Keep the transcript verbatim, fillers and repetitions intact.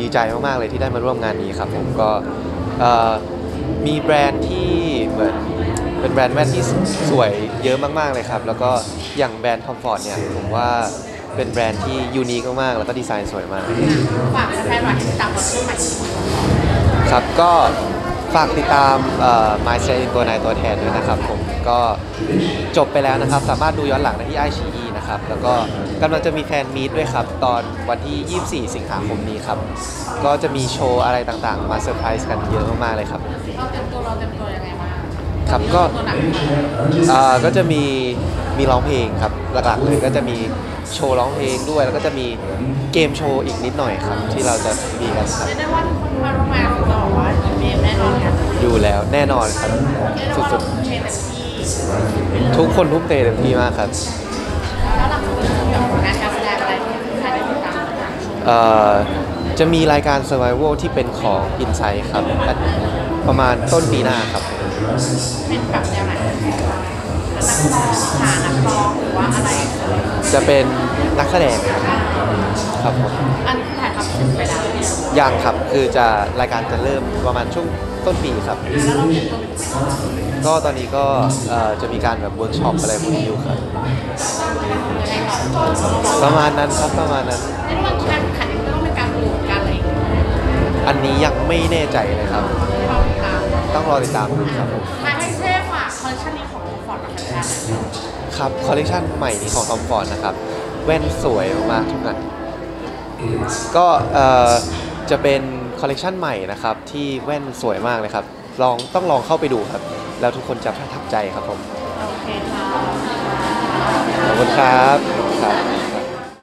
ดีใจมากๆเลยที่ได้มาร่วมงานนี้ครับผมก็มีแบรนด์ที่เหมือนเป็นแบรนด์แว่นที่สวยเยอะมากๆเลยครับแล้วก็อย่างแบรนด์คอมฟอร์ตเนี่ยผมว่าเป็นแบรนด์ที่ยูนิคมากๆแล้วก็ดีไซน์สวยมากฝากแฟนๆหน่อยติดตามคอนเสิร์ตใหม่ครับก็ฝากติดตาม My Style ตัวนายตัวแทนด้วยนะครับผมก็จบไปแล้วนะครับสามารถดูย้อนหลังได้ที่ไอชีอีนะครับแล้วก็กำลังจะมีแฟนมีตด้วยครับตอนวันที่ยี่สิบสี่สิงหาคมนี้ครับก็จะมีโชว์อะไรต่างๆมาเซอร์ไพรส์กันเยอะมากๆเลยครับเราเต็มตัวเราเต็มตัวยังไงบ้างครับก็ก็จะมีมีร้องเพลงครับหลักๆเลยก็จะมีโชว์ร้องเพลงด้วยแล้วก็จะมีเกมโชว์อีกนิดหน่อยครับที่เราจะมีกันครับเรียกได้ว่าทุกคนมาร่วมงานเราบอกว่าอีเมลแน่นอนกันอยู่แล้วแน่นอนครับสุดๆทุกคนทุกเตะเต็มที่มากครับแล้วหลังจากนี้จะมีงานการแสดงอะไรที่ใครได้ติดตามเอ่อจะมีรายการ Survival ที่เป็นของ Insight ครับประมาณต้นปีหน้าครับเป็นแบบแนวไหนนักร้องหานักร้องหรือว่าอะไรจะเป็นนักแสดงครับครับผมอันนี้ถ่ายทำเสร็จไปแล้วยังครับคือจะรายการจะเริ่มประมาณช่วงต้นปีครับก็ตอนนี้ก็จะมีการแบบเวิร์กช็อปอะไรพวกนี้อยู่ครับประมาณนั้นครับประมาณนั้นในเรื่องการขันต้องเป็นการโหวตการอะไรอันนี้ยังไม่แน่ใจเลยครับต้องรอติดตามดูครับผมมาให้เช่ฝากคอลเลคชันนี้ของฟอร์ดกับแฟชั่นครับคอลเลคชันใหม่นี้ของทอมฟอร์ดนะครับแว่นสวยมากทุกอันก็จะเป็นคอลเลคชันใหม่นะครับที่แว่นสวยมากเลยครับลองต้องลองเข้าไปดูครับแล้วทุกคนจะประทับใจครับผมโอเคค่ะขอบคุณครับครับ